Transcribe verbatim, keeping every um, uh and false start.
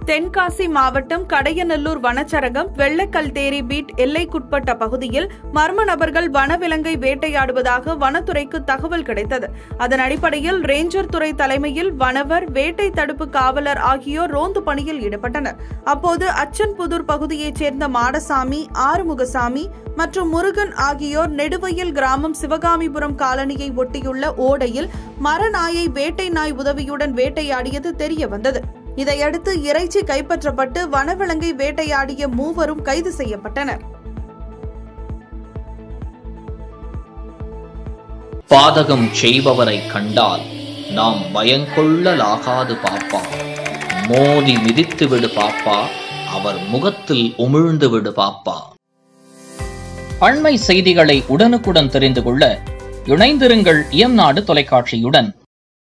தென்காசி மாவட்டம் கடையநல்லூர் வனச்சரகம் வெள்ளக்கல்தேரி பீட் எல்லைக்குட்பட்ட பகுதியில் மர்ம நபர்கள் வனவிலங்கை வேட்டையாடுவதாக வனத்துறைக்கு தகவல் கிடைத்தது. அதன் அடிப்படையில் ரேஞ்சர் துறை தலைமையில் வனவர், வேட்டை தடுப்பு காவலர் ஆகியோர் ரோந்து பணியில் ஈடுபட்டனர். அப்போது அச்சன்புதூர் பகுதியைச் சேர்ந்த மாடசாமி, ஆறுமுகசாமி மற்றும் முருகன் ஆகியோர் நெடுவயல் கிராமம் சிவகாமிபுரம் காலனியை ஒட்டியுள்ள ஓடையில் மரநாயை வேட்டை நாய் உதவியுடன் வேட்டையாடியது தெரிய வந்தது. இதையடுத்து இறைச்சி கைப்பற்றப்பட்டு வனவிலங்கை வேட்டையாடிய மூவரும் கைது செய்யப்பட்டனர். பாதகம் செய்பவரை கண்டால் நாம் பயங்கொள்ளலாகாது பாப்பா, மோதி மிதித்து விடு பாப்பா, அவர் முகத்தில் உமிழ்ந்து விடு பாப்பா. அண்மை செய்திகளை உடனுக்குடன் தெரிந்து கொள்ள இணைந்திருங்கள் இயம்நாடு தொலைக்காட்சியுடன்.